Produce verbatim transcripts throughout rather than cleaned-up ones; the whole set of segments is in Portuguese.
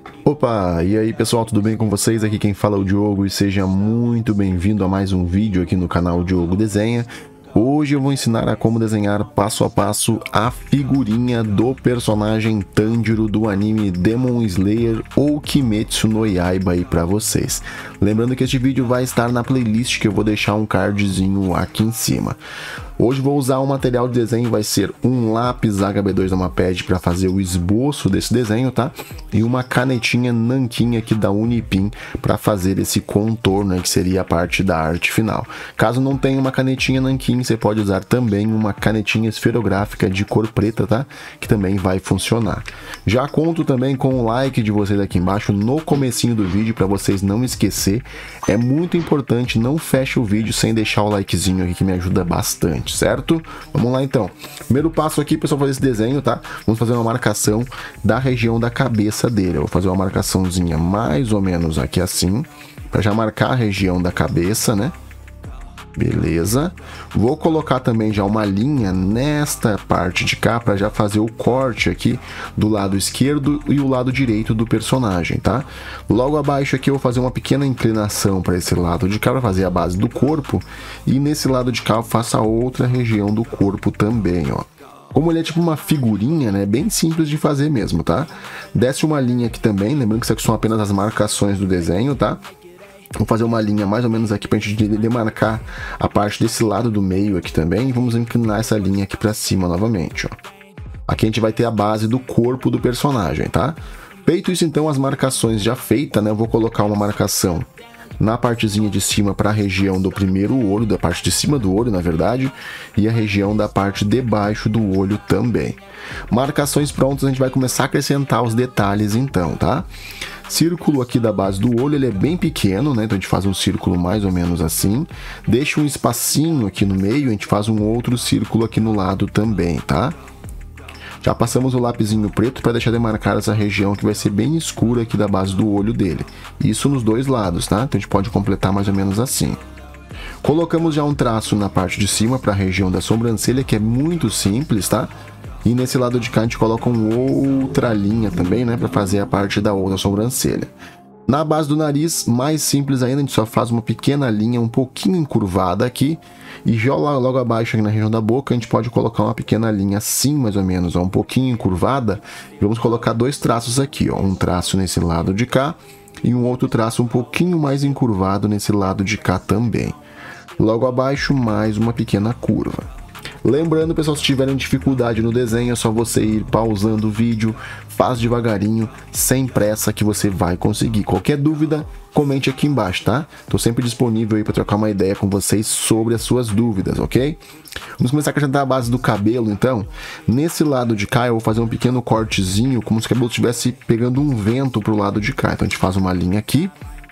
Opa, e aí pessoal, tudo bem com vocês? Aqui quem fala é o Diogo e seja muito bem-vindo a mais um vídeo aqui no canal Diogo Desenha. Hoje eu vou ensinar a como desenhar passo a passo a figurinha do personagem Tanjiro do anime Demon Slayer ou Kimetsu no Yaiba aí pra vocês. Lembrando que este vídeo vai estar na playlist que eu vou deixar um cardzinho aqui em cima. Hoje vou usar um material de desenho, vai ser um lápis H B dois Nomapad para fazer o esboço desse desenho, tá? E uma canetinha nanquim aqui da Unipin para fazer esse contorno, né, que seria a parte da arte final. Caso não tenha uma canetinha nanquim, você pode usar também uma canetinha esferográfica de cor preta, tá? Que também vai funcionar. Já conto também com o like de vocês aqui embaixo no comecinho do vídeo para vocês não esquecer. É muito importante, não feche o vídeo sem deixar o likezinho aqui que me ajuda bastante. Certo? Vamos lá então. Primeiro passo aqui, pessoal, fazer esse desenho, tá? Vamos fazer uma marcação da região da cabeça dele. Eu vou fazer uma marcaçãozinha mais ou menos aqui assim, para já marcar a região da cabeça, né? Beleza. Vou colocar também já uma linha nesta parte de cá para já fazer o corte aqui do lado esquerdo e o lado direito do personagem, tá? Logo abaixo aqui eu vou fazer uma pequena inclinação para esse lado de cá para fazer a base do corpo e nesse lado de cá eu faço a outra região do corpo também, ó. Como ele é tipo uma figurinha, né? Bem simples de fazer mesmo, tá? Desce uma linha aqui também, lembrando que isso aqui são apenas as marcações do desenho, tá? Vou fazer uma linha mais ou menos aqui para a gente demarcar a parte desse lado do meio aqui também. E vamos inclinar essa linha aqui para cima novamente, ó. Aqui a gente vai ter a base do corpo do personagem, tá? Feito isso então, as marcações já feitas, né? Eu vou colocar uma marcação na partezinha de cima para a região do primeiro olho, da parte de cima do olho, na verdade, e a região da parte de baixo do olho também. Marcações prontas, a gente vai começar a acrescentar os detalhes então, tá? Círculo aqui da base do olho, ele é bem pequeno, né? Então a gente faz um círculo mais ou menos assim. Deixa um espacinho aqui no meio, a gente faz um outro círculo aqui no lado também, tá? Já passamos o lapisinho preto para deixar demarcar essa região que vai ser bem escura aqui da base do olho dele. Isso nos dois lados, tá? Então a gente pode completar mais ou menos assim. Colocamos já um traço na parte de cima para a região da sobrancelha, que é muito simples, tá? E nesse lado de cá a gente coloca uma outra linha também, né? Para fazer a parte da outra sobrancelha. Na base do nariz, mais simples ainda, a gente só faz uma pequena linha um pouquinho encurvada aqui. E já logo, logo abaixo aqui na região da boca, a gente pode colocar uma pequena linha assim, mais ou menos, ó, um pouquinho encurvada. E vamos colocar dois traços aqui, ó, um traço nesse lado de cá e um outro traço um pouquinho mais encurvado nesse lado de cá também. Logo abaixo, mais uma pequena curva. Lembrando, pessoal, se tiverem dificuldade no desenho, é só você ir pausando o vídeo, faz devagarinho, sem pressa que você vai conseguir. Qualquer dúvida, comente aqui embaixo, tá? Tô sempre disponível aí para trocar uma ideia com vocês sobre as suas dúvidas, ok? Vamos começar a acrescentar a base do cabelo, então. Nesse lado de cá, eu vou fazer um pequeno cortezinho, como se o cabelo estivesse pegando um vento pro lado de cá. Então a gente faz uma linha aqui.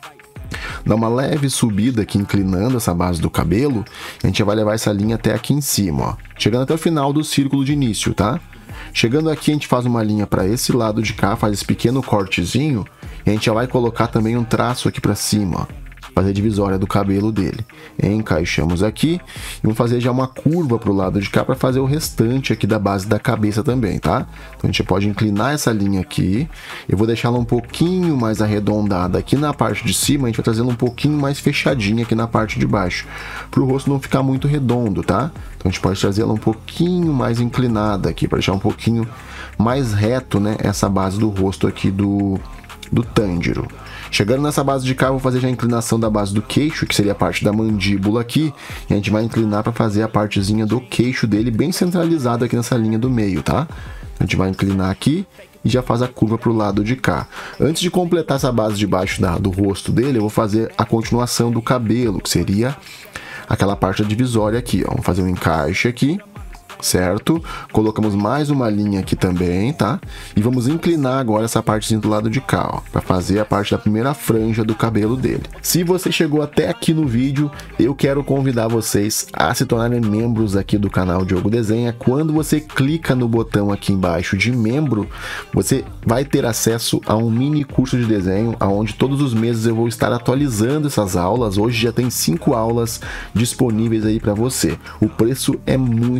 Dá uma leve subida aqui, inclinando essa base do cabelo. A gente vai levar essa linha até aqui em cima, ó. Chegando até o final do círculo de início, tá? Chegando aqui, a gente faz uma linha para esse lado de cá, faz esse pequeno cortezinho. E a gente já vai colocar também um traço aqui para cima, ó. Fazer a divisória do cabelo dele. Encaixamos aqui e vamos fazer já uma curva para o lado de cá para fazer o restante aqui da base da cabeça também, tá? Então a gente pode inclinar essa linha aqui. Eu vou deixá-la um pouquinho mais arredondada aqui na parte de cima, a gente vai trazendo um pouquinho mais fechadinha aqui na parte de baixo, para o rosto não ficar muito redondo, tá? Então a gente pode trazê-la um pouquinho mais inclinada aqui, para deixar um pouquinho mais reto, né, essa base do rosto aqui do, do Tanjiro. Chegando nessa base de cá, eu vou fazer já a inclinação da base do queixo, que seria a parte da mandíbula aqui, e a gente vai inclinar para fazer a partezinha do queixo dele bem centralizado aqui nessa linha do meio, tá? A gente vai inclinar aqui e já faz a curva para o lado de cá. Antes de completar essa base de baixo da, do rosto dele, eu vou fazer a continuação do cabelo, que seria aquela parte da divisória aqui, ó. Vamos fazer um encaixe aqui. Certo? Colocamos mais uma linha aqui também, tá? E vamos inclinar agora essa partezinha do lado de cá, ó, para fazer a parte da primeira franja do cabelo dele. Se você chegou até aqui no vídeo, eu quero convidar vocês a se tornarem membros aqui do canal Diogo Desenha. Quando você clica no botão aqui embaixo de membro, você vai ter acesso a um mini curso de desenho, onde todos os meses eu vou estar atualizando essas aulas. Hoje já tem cinco aulas disponíveis aí para você. O preço é muito barato.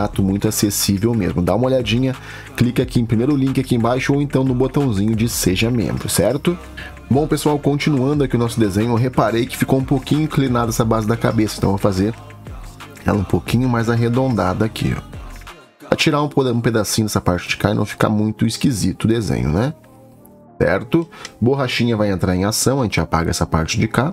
barato, muito acessível mesmo. Dá uma olhadinha, clica aqui em primeiro link aqui embaixo ou então no botãozinho de seja membro, certo? Bom, pessoal, continuando aqui o nosso desenho, eu reparei que ficou um pouquinho inclinada essa base da cabeça, então eu vou fazer ela um pouquinho mais arredondada aqui, ó. Pra tirar um, um pedacinho dessa parte de cá e não ficar muito esquisito o desenho, né? Certo? Borrachinha vai entrar em ação, a gente apaga essa parte de cá.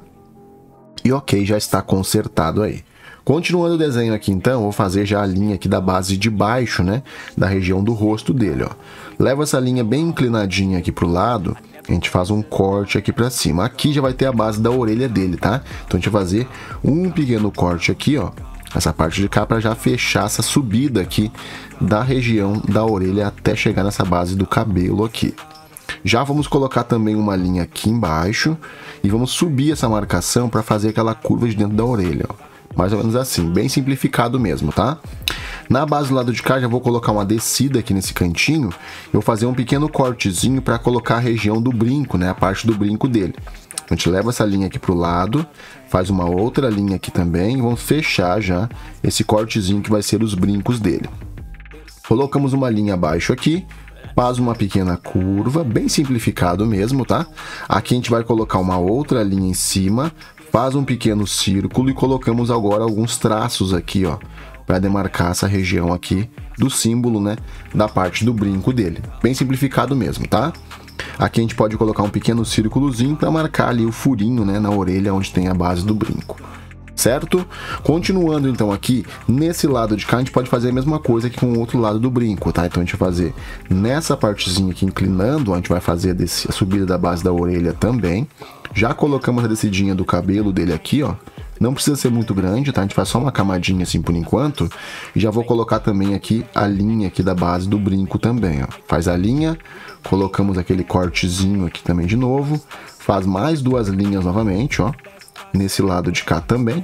E ok, já está consertado aí. Continuando o desenho aqui então, vou fazer já a linha aqui da base de baixo, né? Da região do rosto dele, ó. Leva essa linha bem inclinadinha aqui pro lado, a gente faz um corte aqui pra cima. Aqui já vai ter a base da orelha dele, tá? Então a gente vai fazer um pequeno corte aqui, ó. Essa parte de cá para já fechar essa subida aqui da região da orelha até chegar nessa base do cabelo aqui. Já vamos colocar também uma linha aqui embaixo e vamos subir essa marcação para fazer aquela curva de dentro da orelha, ó. Mais ou menos assim, bem simplificado mesmo, tá? Na base do lado de cá já vou colocar uma descida aqui nesse cantinho. Eu vou fazer um pequeno cortezinho para colocar a região do brinco, né? A parte do brinco dele. A gente leva essa linha aqui pro lado, faz uma outra linha aqui também e vamos fechar já esse cortezinho que vai ser os brincos dele. Colocamos uma linha abaixo aqui, faz uma pequena curva, bem simplificado mesmo, tá? Aqui a gente vai colocar uma outra linha em cima, faz um pequeno círculo e colocamos agora alguns traços aqui, ó, para demarcar essa região aqui do símbolo, né, da parte do brinco dele. Bem simplificado mesmo, tá? Aqui a gente pode colocar um pequeno círculozinho para marcar ali o furinho, né, na orelha onde tem a base do brinco. Certo? Continuando então aqui, nesse lado de cá a gente pode fazer a mesma coisa que com o outro lado do brinco, tá? Então a gente vai fazer nessa partezinha aqui inclinando, a gente vai fazer a, a subida da base da orelha também. Já colocamos a descidinha do cabelo dele aqui, ó. Não precisa ser muito grande, tá? A gente faz só uma camadinha assim por enquanto. E já vou colocar também aqui a linha aqui da base do brinco também, ó. Faz a linha, colocamos aquele cortezinho aqui também de novo. Faz mais duas linhas novamente, ó. Nesse lado de cá também.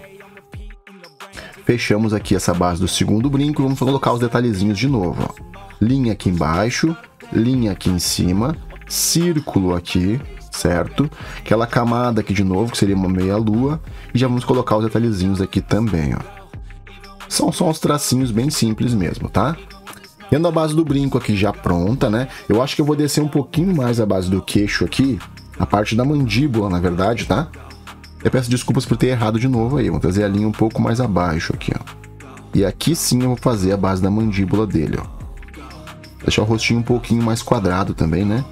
Fechamos aqui essa base do segundo brinco e vamos colocar os detalhezinhos de novo, ó. Linha aqui embaixo, linha aqui em cima, círculo aqui, certo? Aquela camada aqui de novo, que seria uma meia lua, e já vamos colocar os detalhezinhos aqui também, ó. São só uns tracinhos bem simples mesmo, tá? Tendo a base do brinco aqui já pronta, né? Eu acho que eu vou descer um pouquinho mais a base do queixo aqui, a parte da mandíbula, na verdade, tá? Eu peço desculpas por ter errado de novo aí, vou trazer a linha um pouco mais abaixo aqui, ó. E aqui sim eu vou fazer a base da mandíbula dele, ó. Deixar o rostinho um pouquinho mais quadrado também, né?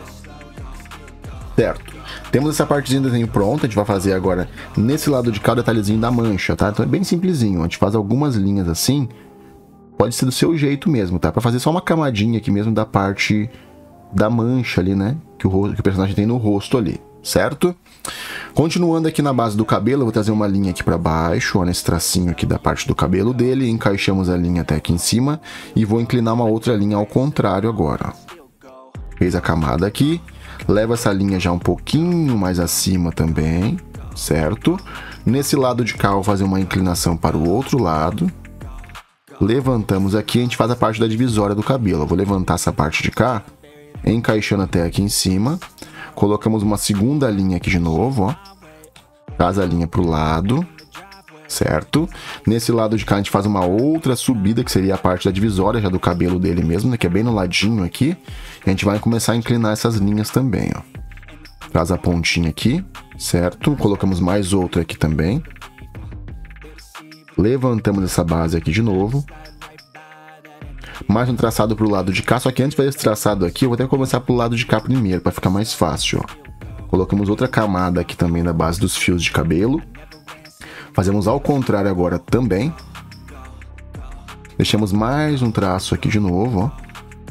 Certo. Temos essa partezinha do desenho pronta, a gente vai fazer agora nesse lado de cá o detalhezinho da mancha, tá? Então é bem simplesinho, a gente faz algumas linhas assim, pode ser do seu jeito mesmo, tá? Pra fazer só uma camadinha aqui mesmo da parte da mancha ali, né? Que o, rosto, que o personagem tem no rosto ali, certo? Continuando aqui na base do cabelo, eu vou trazer uma linha aqui pra baixo, ó, nesse tracinho aqui da parte do cabelo dele, encaixamos a linha até aqui em cima e vou inclinar uma outra linha ao contrário agora, ó. Fez a camada aqui, leva essa linha já um pouquinho mais acima também, certo? Nesse lado de cá eu vou fazer uma inclinação para o outro lado. Levantamos aqui, a gente faz a parte da divisória do cabelo. Eu vou levantar essa parte de cá, encaixando até aqui em cima. Colocamos uma segunda linha aqui de novo, ó. Traz a linha para o lado, certo? Nesse lado de cá a gente faz uma outra subida, que seria a parte da divisória já do cabelo dele mesmo, né? Que é bem no ladinho aqui. E a gente vai começar a inclinar essas linhas também, ó. Traz a pontinha aqui, certo? Colocamos mais outra aqui também. Levantamos essa base aqui de novo. Mais um traçado para o lado de cá, só que antes de fazer esse traçado aqui, eu vou até começar para o lado de cá primeiro, para ficar mais fácil, ó. Colocamos outra camada aqui também na base dos fios de cabelo. Fazemos ao contrário agora também. Deixamos mais um traço aqui de novo, ó.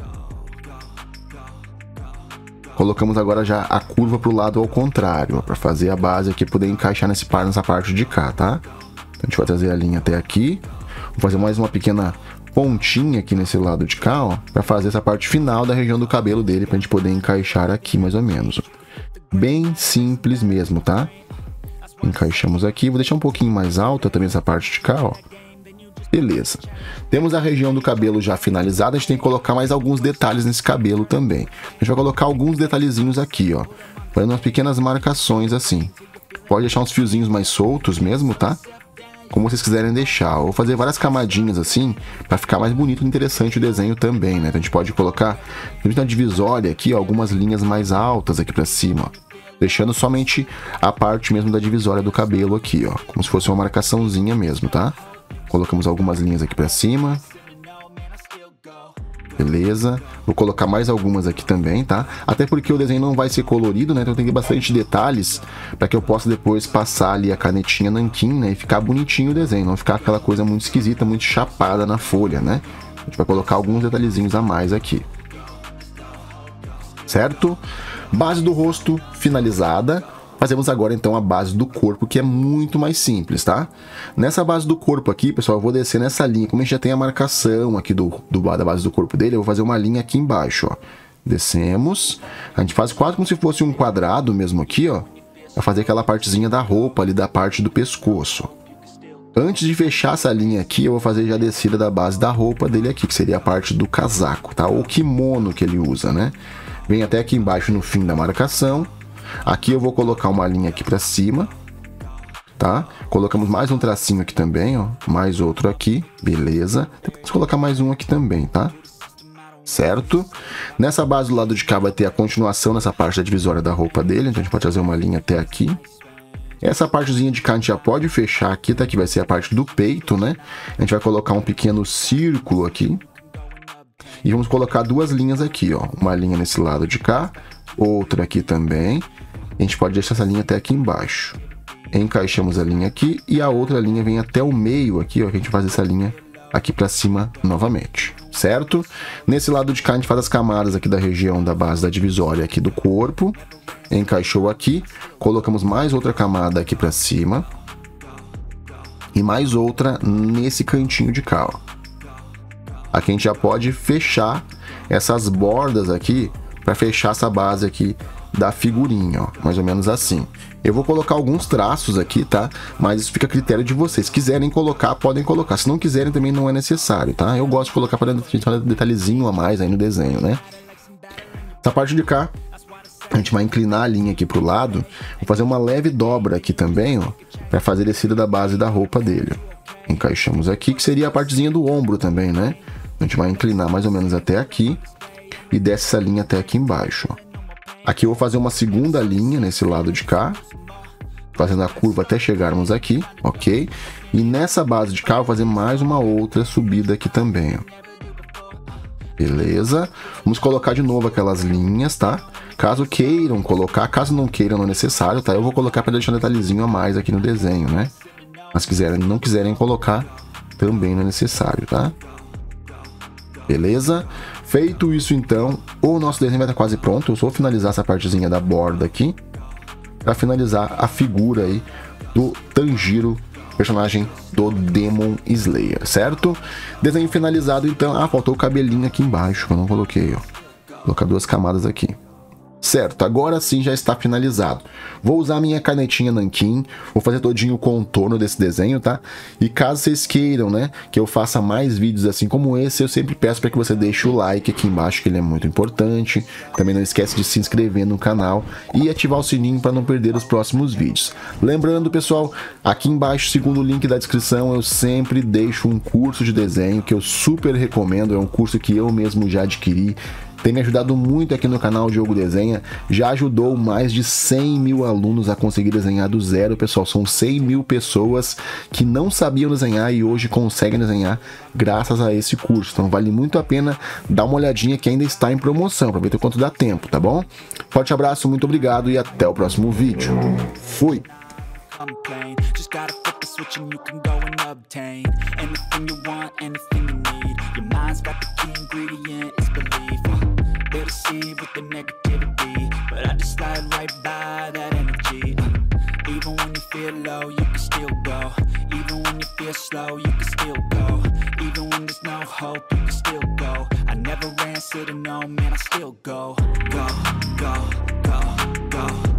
Colocamos agora já a curva para o lado ao contrário, para fazer a base aqui poder encaixar nesse par nessa parte de cá, tá? Então a gente vai trazer a linha até aqui. Vou fazer mais uma pequena pontinha aqui nesse lado de cá, ó, para fazer essa parte final da região do cabelo dele, para a gente poder encaixar aqui mais ou menos. Bem simples mesmo, tá? Encaixamos aqui. Vou deixar um pouquinho mais alta também essa parte de cá, ó. Beleza. Temos a região do cabelo já finalizada. A gente tem que colocar mais alguns detalhes nesse cabelo também. A gente vai colocar alguns detalhezinhos aqui, ó, fazendo umas pequenas marcações assim. Pode deixar uns fiozinhos mais soltos mesmo, tá? como vocês quiserem deixar. Eu vou fazer várias camadinhas assim, para ficar mais bonito e interessante o desenho também, né? Então a gente pode colocar, na divisória aqui, ó, algumas linhas mais altas aqui para cima, ó, deixando somente a parte mesmo da divisória do cabelo aqui, ó, como se fosse uma marcaçãozinha mesmo, tá? Colocamos algumas linhas aqui para cima. Beleza, vou colocar mais algumas aqui também, tá? Até porque o desenho não vai ser colorido, né? Então tem que ter bastante detalhes para que eu possa depois passar ali a canetinha nanquim, né? E ficar bonitinho o desenho, não ficar aquela coisa muito esquisita, muito chapada na folha, né? A gente vai colocar alguns detalhezinhos a mais aqui. Certo? Base do rosto finalizada. Fazemos agora então a base do corpo, que é muito mais simples, tá? Nessa base do corpo aqui, pessoal, eu vou descer nessa linha. Como a gente já tem a marcação aqui do, do, da base do corpo dele, eu vou fazer uma linha aqui embaixo, ó. Descemos. A gente faz quase como se fosse um quadrado mesmo aqui, ó. Pra fazer aquela partezinha da roupa ali, da parte do pescoço. Antes de fechar essa linha aqui, eu vou fazer já a descida da base da roupa dele aqui, que seria a parte do casaco, tá? Ou kimono que ele usa, né? Vem até aqui embaixo no fim da marcação. Aqui eu vou colocar uma linha aqui para cima, tá? Colocamos mais um tracinho aqui também, ó. Mais outro aqui, beleza. Vamos colocar mais um aqui também, tá? Certo? Nessa base do lado de cá vai ter a continuação nessa parte da divisória da roupa dele. Então a gente pode fazer uma linha até aqui. Essa partezinha de cá a gente já pode fechar aqui, tá? Que vai ser a parte do peito, né? A gente vai colocar um pequeno círculo aqui. E vamos colocar duas linhas aqui, ó. Uma linha nesse lado de cá, outra aqui também. A gente pode deixar essa linha até aqui embaixo. Encaixamos a linha aqui e a outra linha vem até o meio aqui, ó, que a gente faz essa linha aqui para cima novamente, certo? Nesse lado de cá a gente faz as camadas aqui da região da base da divisória aqui do corpo. Encaixou aqui, colocamos mais outra camada aqui para cima e mais outra nesse cantinho de cá, ó. Aqui a gente já pode fechar essas bordas aqui para fechar essa base aqui da figurinha, ó, mais ou menos assim. Eu vou colocar alguns traços aqui, tá? Mas isso fica a critério de vocês. Se quiserem colocar, podem colocar. Se não quiserem, também não é necessário, tá? Eu gosto de colocar para dar um detalhezinho a mais aí no desenho, né? Essa parte de cá, a gente vai inclinar a linha aqui pro lado. Vou fazer uma leve dobra aqui também, ó, para fazer a descida da base da roupa dele. Encaixamos aqui, que seria a partezinha do ombro também, né? A gente vai inclinar mais ou menos até aqui e desce essa linha até aqui embaixo, ó. Aqui eu vou fazer uma segunda linha nesse lado de cá, fazendo a curva até chegarmos aqui, ok? E nessa base de cá eu vou fazer mais uma outra subida aqui também, ó. Beleza? Vamos colocar de novo aquelas linhas, tá? Caso queiram colocar, caso não queiram, não é necessário, tá? Eu vou colocar para deixar um detalhezinho a mais aqui no desenho, né? Mas se quiserem, não quiserem colocar, também não é necessário, tá? Beleza? Feito isso, então, o nosso desenho vai estar quase pronto. Eu só vou finalizar essa partezinha da borda aqui para finalizar a figura aí do Tanjiro, personagem do Demon Slayer, certo? Desenho finalizado, então. Ah, faltou o cabelinho aqui embaixo, que eu não coloquei, ó. Vou colocar duas camadas aqui. Certo, agora sim já está finalizado. Vou usar minha canetinha nanquim, vou fazer todinho o contorno desse desenho, tá? E caso vocês queiram, né, que eu faça mais vídeos assim como esse, eu sempre peço para que você deixe o like aqui embaixo, que ele é muito importante. Também não esquece de se inscrever no canal e ativar o sininho para não perder os próximos vídeos. Lembrando, pessoal, aqui embaixo, segundo o link da descrição, eu sempre deixo um curso de desenho que eu super recomendo. É um curso que eu mesmo já adquiri. Tem me ajudado muito aqui no canal Diogo Desenha, já ajudou mais de cem mil alunos a conseguir desenhar do zero, pessoal. São cem mil pessoas que não sabiam desenhar e hoje conseguem desenhar graças a esse curso. Então vale muito a pena dar uma olhadinha, que ainda está em promoção, aproveita quanto dá tempo, tá bom? Forte abraço, muito obrigado e até o próximo vídeo. Fui! Just gotta flip the switch and you can go and obtain anything you want, anything you need. Your mind's got the key ingredient, it's belief. They'll deceive with the negativity, but I just slide right by that energy. Even when you feel low, you can still go. Even when you feel slow, you can still go. Even when there's no hope, you can still go. I never answer to no, man, I still go. Go, go, go, go.